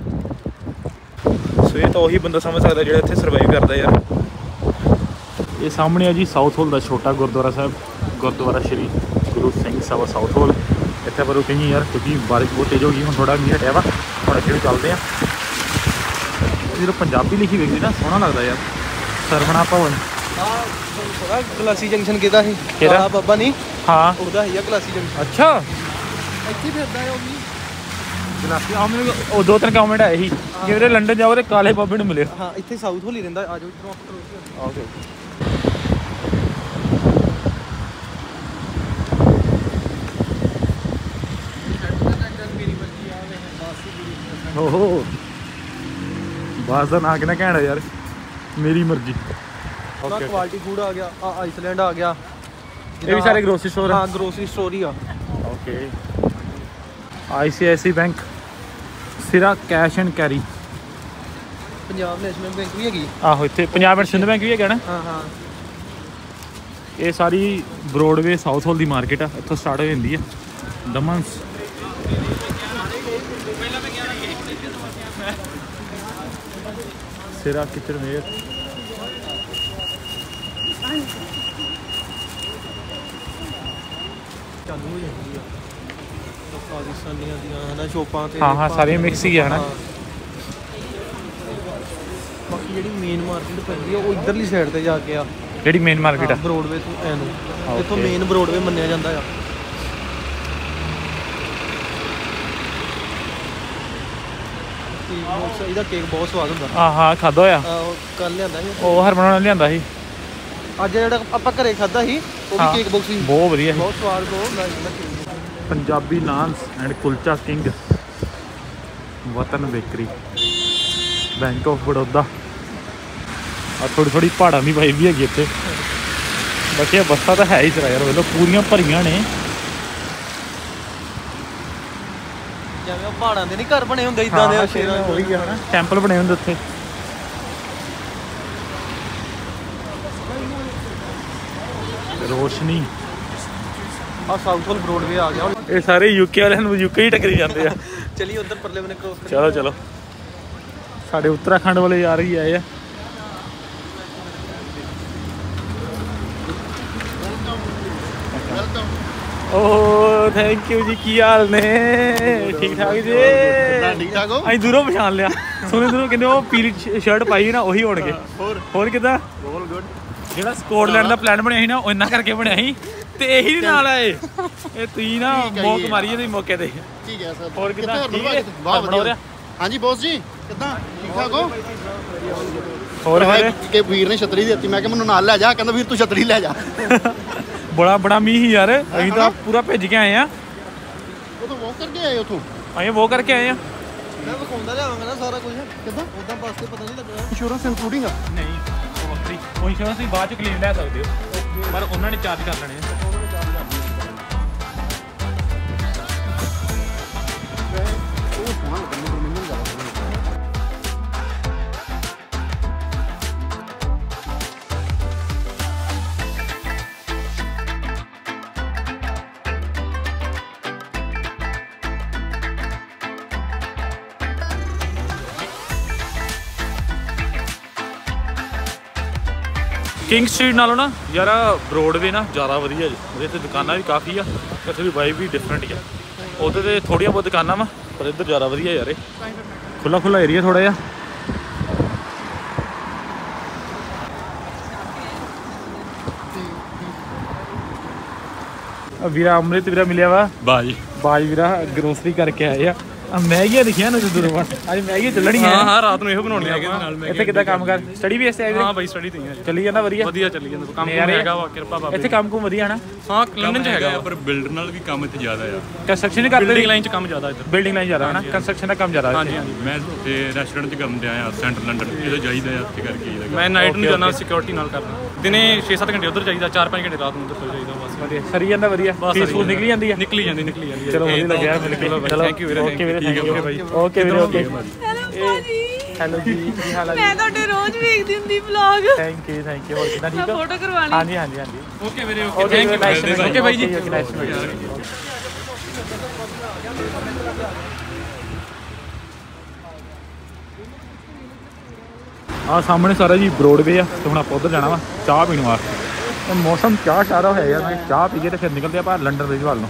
ਇੱਕ। ਸੋ ਇਹ ਤਾਂ ਉਹੀ ਬੰਦਾ ਸਮਝ ਸਕਦਾ ਜਿਹੜਾ ਇੱਥੇ ਸਰਵਾਈਵ ਕਰਦਾ ਯਾਰ। ਇਹ ਸਾਹਮਣੇ ਆ ਜੀ ਸਾਊਥ ਹੋਲ ਦਾ ਛੋਟਾ ਗੁਰਦੁਆਰਾ ਸਾਹਿਬ, ਗੁਰਦੁਆਰਾ ਸ਼੍ਰੀ ਗੁਰੂ ਸਿੰਘ ਸਭਾ ਸਾਊਥ ਹੋਲ। ਇੱਥੇ ਪਰ ਰੁਕੇ ਨਹੀਂ ਯਾਰ, ਕਿਉਂਕਿ ਬਾਰਿਸ਼ ਬਹੁਤ ਤੇਜ਼ ਹੋ ਗਈ, ਹੁਣ ਥੋੜਾ ਮੀਂਹ ਹਟਿਆ ਵਾ, ਹੁਣ ਅੱਗੇ ਵੀ ਚੱਲਦੇ ਆ। ਜਦੋਂ ਪੰਜਾਬੀ ਲਿਖੀ ਵੇਖਦੀ ਨਾ ਸੋਹਣਾ ਲੱਗਦਾ ਯਾਰ, ਸਰਵਣਾ ਭਵਨ। ਪਤਾ ਗਲਾਸੀ ਜੰਕਸ਼ਨ ਕਿਹਦਾ ਸੀ? ਕਿਹੜਾ ਬਾਬਾ ਨਹੀਂ, ਹਾਂ ਉਹਦਾ ਹੀ ਆ ਗਲਾਸੀ ਜੰਕਸ਼ਨ। ਅੱਛਾ ਇੱਥੇ ਫਿਰਦਾ ਹੈ ਉਹ ਵੀ। ਗਲਾਸੀ ਆ, ਮੈਨੂੰ ਉਹ 2-3 ਕਮੈਂਟ ਆਏ ਸੀ ਕਿ ਵੀਰੇ ਲੰਡਨ ਜਾਓ ਤੇ ਕਾਲੇ ਬਾਬੇ ਨੂੰ ਮਿਲਿਓ। ਹਾਂ ਇੱਥੇ ਸਾਊਥ ਹੋਲ ਹੀ ਰਹਿੰਦਾ, ਆ ਜਾਓ ਇੱਧਰੋਂ ਆਪਾਂ ਓਕੇ। ਓਹੋ ਬਾਸ ਦਾ ਨਾਂ ਕਿੰਨਾ ਘੈਂਟ ਯਾਰ, ਮੇਰੀ ਮਰਜ਼ੀ। ਓਕੇ ਕੁਆਲਿਟੀ ਫੂਡ ਆ ਗਿਆ, ਆ ਆਈਸਲੈਂਡ ਆ ਗਿਆ, ਇਹ ਵੀ ਸਾਰੇ ਗਰੋਸਰੀ ਸਟੋਰ? ਹਾਂ ਗਰੋਸਰੀ ਸਟੋਰ ਹੀ ਆ। Okay. ICICI bank, Sira cash and carry. Punjab National Bank ਵੀ ਹੈਗੀ। ਆਹੋ ਇੱਥੇ ਪੰਜਾਬ ਐਂਡ ਸਿੰਧ ਬੈਂਕ ਵੀ ਹੈਗਾ ਨਾ। ਹਾਂ ਹਾਂ ਇਹ ਸਾਰੀ ਬਰੋਡਵੇ ਸਾਊਥ ਹੋਲ ਦੀ ਮਾਰਕੀਟ ਆ, ਇੱਥੋਂ ਸਟਾਰਟ ਹੋ ਜਾਂਦੀ ਆ ਦਮਨਸ। ਸਿਰਾ ਕਿਚਨ ਵੇਅਰ। ਚਾਲੂ ਹੋ ਜਾਂਦੀ ਆ ਪਾਕਿਸਤਾਨੀਆਂ ਦੀਆਂ ਹਨਾ ਸ਼ੋਪਾਂ ਤੇ। ਹਾਂ ਹਾਂ ਸਾਰੀਆਂ ਮਿਕਸ ਹੀ ਆ ਹਨਾ। ਬਾਕੀ ਜਿਹੜੀ ਮੇਨ ਮਾਰਕੀਟ ਪੈਂਦੀ ਆ ਉਹ ਇਧਰਲੀ ਸਾਈਡ ਤੇ ਜਾ ਕੇ ਆ, ਜਿਹੜੀ ਮੇਨ ਮਾਰਕੀਟ ਆ ਬਰੋਡਵੇ ਤੋਂ ਐ ਨੂੰ, ਇੱਥੋਂ Okay. ਮੇਨ ਬਰੋਡਵੇ ਮੰਨਿਆ ਜਾਂਦਾ ਆ। ਇਹਦਾ ਕੇਕ ਬਹੁਤ ਸਵਾਦ ਹੁੰਦਾ। ਹਾਂ ਹਾਂ ਖਾਦਾ ਹੋਇਆ, ਉਹ ਕੱਲ ਲਿਆਂਦਾ ਸੀ, ਉਹ ਹਰਮਨ ਨੇ ਲਿਆਂਦਾ ਸੀ। ਅੱਜ ਜਿਹੜਾ ਆਪਾਂ ਘਰੇ ਖਾਦਾ ਸੀ ਉਹ ਹਾਂ, ਵੀ ਕੇਕ ਬਾਕਸ ਸੀ, ਬਹੁਤ ਵਧੀਆ ਸੀ। ਬਹੁਤ ਸਵਾਦ, ਬਹੁਤ ਹੁੰਦਾ cake. Punjabi naans and kulcha King, Watan bakery, Bank of Baroda. ਆ ਥੋੜੀ ਪਹਾੜਾਂ ਦੀ ਵਾਈਬ ਵੀ ਹੈਗੀ ਇੱਥੇ। ਬਾਕੀ ਇਹ ਬੱਸਾਂ ਤਾਂ ਹੈ ਹੀ ਚਰਾ ਯਾਰ, ਵੇਖੋ ਪੂਰੀਆਂ ਭਰੀਆਂ ਨੇ। ਜਿਵੇਂ ਉਹ ਪਹਾੜਾਂ ਦੇ ਨਹੀਂ ਘਰ ਬਣੇ ਹੁੰਦੇ ਇਦਾਂ ਦੇ ਸ਼ੇਰਾਂ ਉਹੀ ਆ ਨਾ, ਟੈਂਪਲ ਬਣੇ ਹੁੰਦੇ ਉੱਥੇ। ਰੋਸ਼ਨੀ। ਆ ਸਾਊਥ ਹੋਲ ਬਰੋਡਵੇ ਆ ਗਿਆ ਹੁਣ। ਇਹ ਸਾਰੇ ਯੂਕੇ ਵਾਲਿਆਂ ਨੂੰ ਯੂਕੇ ਹੀ ਟੱਕਰੀ ਜਾਂਦੇ ਆ। ਚਲੀ ਉਧਰ ਪਰਲੇ ਬਨੇ ਕ੍ਰੋਸ ਚਲੋ ਚਲੋ, ਸਾਡੇ ਉੱਤਰਾਖੰਡ ਵਾਲੇ ਯਾਰ ਹੀ ਆਏ ਆ। ਓ ਥੈਂਕ ਯੂ ਜੀ, ਕੀ ਹਾਲ ਨੇ? ਠੀਕ ਠਾਕ ਜੀ? ਠੀਕ ਠਾਕ ਹੋ? ਅਸੀਂ ਦੂਰੋਂ ਪਛਾਣ ਲਿਆ, ਸੋਨੇ ਦੂਰੋਂ ਕਹਿੰਦੇ ਉਹ ਪੀਲੀ ਸ਼ਰਟ ਪਾਈ ਨਾ ਉਹੀ ਹੋਣਗੇ। ਹੋਰ ਕਿੱਦਾਂ? All good. ਜਿਹੜਾ ਸਕਾਟਲੈਂਡ ਦਾ ਪਲਾਨ ਬਣਿਆ ਸੀ ਨਾ ਉਹ ਇੰਨਾ ਕਰਕੇ ਬਣਿਆ ਸੀ ਤੇ ਇਹੀ ਦੇ ਨਾਲ ਆਏ। ਇਹ ਤੁਸੀਂ ਨਾ ਮੌਕ ਮਾਰੀ ਇਹਦੇ ਮੌਕੇ ਤੇ। ਠੀਕ ਹੈ ਸਰ। ਹੋਰ ਕਿੱਦਾਂ? ਠੀਕ ਹੈ, ਵਾਹ ਵਧੀਆ। ਹਾਂਜੀ ਬੌਸ ਜੀ ਕਿੱਦਾਂ? ਠੀਕ ਠਾਕ ਹੋ? ਹੋਰ ਫਿਰ ਕਿ ਵੀਰ ਨੇ ਛਤਰੀ ਦਿੱਤੀ, ਮੈਂ ਕਿਹਾ ਮੈਨੂੰ ਨਾਲ ਲੈ ਜਾ, ਕਹਿੰਦਾ ਵੀਰ ਤੂੰ ਛਤਰੀ ਲੈ ਜਾ। ਬੜਾ ਮੀਂਹ ਸੀ ਯਾਰ, ਅਸੀਂ ਤਾਂ ਪੂਰਾ ਭਿੱਜ ਕੇ ਆਏ ਆ। ਉਹ ਤਾਂ ਵਾਕ ਕਰਕੇ ਆਏ ਉਥੋਂ? ਅਸੀਂ ਉਹ ਕਰਕੇ ਆਏ ਆ। ਮੈਂ ਵਿਖਾਉਂਦਾ ਲਿਆਵਾਂਗਾ ਨਾ ਸਾਰਾ ਕੁਝ। ਕਿੱਦਾਂ? ਉਦਾਂ ਬੱਸ ਤੇ ਪਤਾ ਨਹੀਂ ਲੱਗਣਾ। ਇੰਸ਼ੋਰੈਂਸ ਇਨਕਲੂਡਿੰਗ ਆ? ਨਹੀਂ ਉਹ ਵੱਖਰੀ, ਉਹ ਇੰਸ਼ੋਰੈਂਸ ਤੁਸੀਂ ਬਾਅਦ ਚ ਕਲੇਮ ਲੈ ਸਕਦੇ ਹੋ, ਪਰ ਉਹਨਾਂ ਨੇ ਚਾਰਜ ਕਰ ਲੈਣੇ ਆ। ਕਿੰਗ ਸਟਰੀਟ ਨਾਲੋਂ ਨਾ ਯਾਰ ਬਰੋਡਵੇ ਨਾ ਜ਼ਿਆਦਾ ਵਧੀਆ ਜੀ, ਉਹਦੇ ਤੇ ਦੁਕਾਨਾਂ ਵੀ ਕਾਫੀ ਆ, ਇੱਥੇ ਵੀ ਵਾਈਬ ਵੀ ਡਿਫਰੈਂਟ ਹੀ ਆ। ਉਹਦੇ ਤੇ ਥੋੜ੍ਹੀਆਂ ਬਹੁਤ ਦੁਕਾਨਾਂ ਵਾ ਪਰ ਇੱਧਰ ਜ਼ਿਆਦਾ ਵਧੀਆ ਯਾਰ, ਇਹ ਖੁੱਲਾ ਏਰੀਆ ਥੋੜ੍ਹਾ ਜਿਹਾ। ਵੀਰਾ ਅੰਮ੍ਰਿਤ ਵੀਰਾ ਮਿਲਿਆ ਵਾ, ਬਾਜ ਵੀਰਾ ਗਰੋਸਰੀ ਕਰਕੇ ਆਏ ਆ। ਮੈਗੀਆਂ ਦਿਖੀਆਂ ਨਾ ਜਦੋਂ ਅੱਜ ਮੈਗੀਆਂ ਚੱਲਣੀਆਂ। ਹਾਂ ਰਾਤ ਨੂੰ ਇਹੋ ਬਣਾਉਣੀਆਂ ਹੈਗੇ ਨਾਲ। ਇੱਥੇ ਕਿੱਦਾਂ ਕੰਮ ਕਰ? ਸਟੱਡੀ ਵੀ ਐਸੇ ਆਏ? ਹਾਂ ਬਾਈ ਸਟੱਡੀ ਤੇ ਚੱਲੀ ਜਾਂਦਾ ਵਧੀਆ ਚੱਲੀ ਜਾਂਦਾ ਕੰਮ ਹੈਗਾ ਵਾ, ਕਿਰਪਾ ਬਾਬੇ। ਇੱਥੇ ਕੰਮ ਕੁਮ ਵਧੀਆ ਨਾ? ਹਾਂ ਲੰਡਨ ਚ ਹੈਗਾ ਪਰ ਬਿਲਡਰ ਨਾਲ ਵੀ ਕੰਮ ਇੱਥੇ ਜ਼ਿਆਦਾ ਆ। ਕੰਸਟਰਕਸ਼ਨ ਕਰਦੇ? ਬਿਲਡਿੰਗ ਲਾਈਨ ਚ ਕੰਮ ਜ਼ਿਆਦਾ ਇੱਧਰ। ਬਿਲਡਿੰਗ ਲਾਈਨ ਜ਼ਿਆਦਾ ਹੈ ਨਾ, ਕੰਸਟਰਕਸ਼ਨ ਦਾ ਕੰਮ ਜ਼ਿਆਦਾ। ਹਾਂਜੀ ਮੈਂ ਤੇ ਰੈਸਟੋਰੈਂਟ ਚ ਕੰਮ ਤੇ ਆਇਆ ਸੈਂਟਰ ਲੰਡਨ, ਇਹਦੇ ਜਾਈਦਾ ਆ ਉੱਥੇ ਕਰਕੇ ਆਈਦਾ। ਮੈਂ ਨਾਈਟ ਨੂੰ ਜਾਣਾ ਸਿਕਿਉਰਿਟੀ ਨਾਲ ਕਰਦਾ, ਦਿਨੇ 6-7 ਘੰਟੇ ਉੱਧਰ ਜਾਈਦਾ, 4-5 ਘੰਟੇ ਰਾਤ ਨੂੰ ਉੱਧਰ ਚਲ ਜਾਈਦਾ। ਬਸ ਵਧੀਆ ਸਰੀ ਜਾਂਦਾ ਵਧੀਆ, ਫੀਸ ਫੂਸ ਨਿਕਲੀ ਜਾਂਦੀ ਹੈ? ਨਿਕਲੀ ਜਾਂਦੀ ਚਲੋ ਵਧੀਆ ਲੱਗਿਆ ਮਿਲ ਕੇ। ਚਲੋ ਥੈਂਕ ਯੂ ਵੀਰੇ। ਓਕੇ ਵੀਰੇ, ਥੈਂਕ ਯੂ ਬਾਈ। ਓਕੇ ਵੀਰੇ ਓਕੇ। ਹੈਲੋ ਜੀ, ਕੀ ਹਾਲ ਹੈ? ਮੈਂ ਤੁਹਾਡੇ ਰੋਜ਼ ਵੇਖਦੀ ਹੁੰਦੀ ਵਲੌਗ। Thank you. ਹੋਰ ਕਿਦਾਂ? ਠੀਕ ਹੋ? ਫੋਟੋ ਕਰਵਾਣੀ। ਹਾਂਜੀ ਓਕੇ ਵੀਰੇ okay, thank you. Okay bye ji. ਆ ਸਾਹਮਣੇ ਸਾਰਾ ਜੀ ਬਰੋਡਵੇ ਆ ਤੇ ਹੁਣ ਆਪਾਂ ਉੱਧਰ ਜਾਣਾ ਵਾ ਚਾਹ ਪੀਣ ਵਾਸਤੇ। ਤੇ ਮੌਸਮ ਚਾਹ ਸਾਰਾ ਹੋਇਆ ਯਾਰ, ਚਾਹ ਪੀਏ ਤੇ ਫਿਰ ਨਿਕਲਦੇ ਆਪਾਂ ਲੰਡਨ ਬ੍ਰਿਜ ਵੱਲ ਨੂੰ।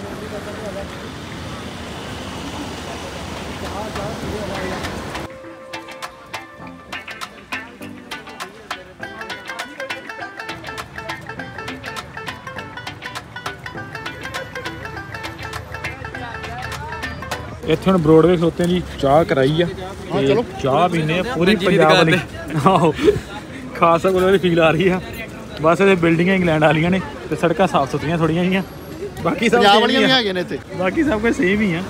ਇੱਥੇ ਹੁਣ ਬਰੋਡਵੇ ਖਲੋਤੇ ਜੀ, ਚਾਹ ਕਰਾਈ ਆ ਤੇ ਚਾਹ ਪੀਨੇ ਆ ਪੂਰੀ ਪੰਜਾਬ ਵਾਲੀ। ਆਹੋ ਖਾਸਾ ਕੋਲ ਫੀਲ ਆ ਰਹੀ ਆ। ਬਸ ਇਹ ਬਿਲਡਿੰਗਾਂ ਇੰਗਲੈਂਡ ਵਾਲੀਆਂ ਨੇ ਤੇ ਸੜਕਾਂ ਸਾਫ ਸੁਥਰੀਆਂ ਥੋੜੀਆਂ ਜਿਹੀਆਂ, ਬਾਕੀ ਸਭ ਪੰਜਾਬ ਵਾਲੀਆਂ ਵੀ ਹੈਗੇ ਨੇ ਇੱਥੇ, ਬਾਕੀ ਸਭ ਕੁਝ ਸੇਮ ਹੀ ਆ।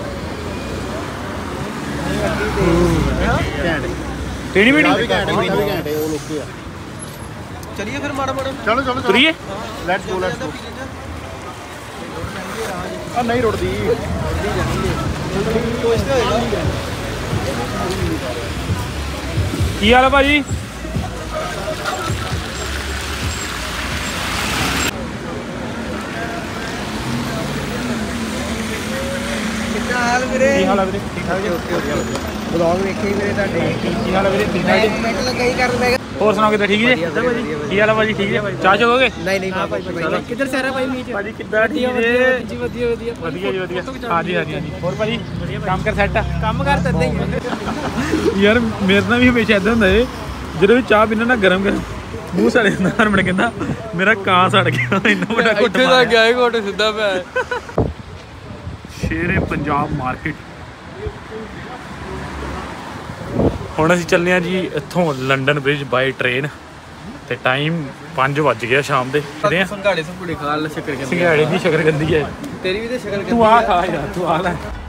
ਟ੍ਰੇਨ ਵੀ ਨਹੀਂ ਘੰਟੇ ਉਹ ਲੋਕੇ ਆ। ਚਲਿਏ ਫਿਰ ਮਾੜਾ ਚਲੋ ਤੁਰੀਏ। ਲੈਟਸ ਗੋ ਆ ਨਹੀਂ ਰੁੜਦੀ। ਕੀ ਹਾਲ ਆ ਭਾਜੀ? ਕਿੱਦਾਂ ਹਾਲ ਵੀਰੇ? ਕੀ ਹਾਲ ਆ ਵੀਰੇ? ਠੀਕ ਠਾਕ ਜੀ? ਵਲੌਗ ਵੇਖੀ ਵੀਰੇ ਤੁਹਾਡੇ। ਕੀ ਹਾਲ ਆ ਵੀਰੇ? ਠੀਕ ਠਾਕ ਜੀ? ਮਿੰਟ ਲੱਗਾ ਹੀ ਕਰਨ ਮੈਂ। ਹੋਰ ਸੁਣਾਓ ਕਿੱਦਾਂ? ਠੀਕ ਜੀ? ਕੀ ਹਾਲ ਆ ਭਾਜੀ? ਠੀਕ ਜੀ? ਚਾਹ ਚੋਗੇ? ਨਹੀਂ ਭਾਈ ਕਿੱਧਰ ਸਾਰਾ ਭਾਈ ਮੀਚ? ਭਾਜੀ ਕਿੱਦਾਂ? ਠੀਕ ਜੀ? ਵਧੀਆ ਜੀ। ਹਾਂਜੀ। ਹੋਰ ਭਾਜੀ ਕੰਮ ਕਰ ਸੈੱਟ ਆ? ਕੰਮ ਕਰ ਦਿੰਦੇ ਹੀ ਯਾਰ ਮੇਰੇ ਨਾਲ ਵੀ ਹਮੇਸ਼ਾ ਇਦਾਂ ਹੁੰਦਾ ਏ, ਜਦੋਂ ਵੀ ਚਾਹ ਪੀਣਾ ਨਾ ਗਰਮ ਮੂੰਹ ਸੜੇ ਜਾਂਦਾ। ਹਰਮਨ ਕਹਿੰਦਾ ਮੇਰਾ ਕਾਂ ਸੜ ਗਿਆ, ਇੰਨਾ ਵੱਡਾ ਘੁੱਟ ਇੱਥੇ ਤਾਂ ਗਿਆ ਘੁੱਟ ਸਿੱਧਾ ਪਿਆ। ਸ਼ੇਰੇ ਪੰਜਾਬ ਮਾਰਕੀਟ। ਹੁਣ ਅਸੀਂ ਚੱਲੇ ਆ ਜੀ ਇੱਥੋਂ ਲੰਡਨ ਬ੍ਰਿਜ ਬਾਈ ਟ੍ਰੇਨ ਤੇ ਟਾਈਮ 5 ਵੱਜ ਗਿਆ ਸ਼ਾਮ ਦੇ। ਸੰਘਾੜੇ ਸੰਘੂੜੇ ਖਾ ਲੈ, ਸ਼ੱਕਰ ਸਿੰਗਾੜੇ ਦੀ ਸ਼ਕਰਕੰਦੀ ਹੈ। ਤੇਰੀ ਵੀ ਤੇ ਸ਼ਕਰ ਤੂੰ ਆ ਖਾ ਯਾਰ, ਤੂੰ ਆ ਲੈ।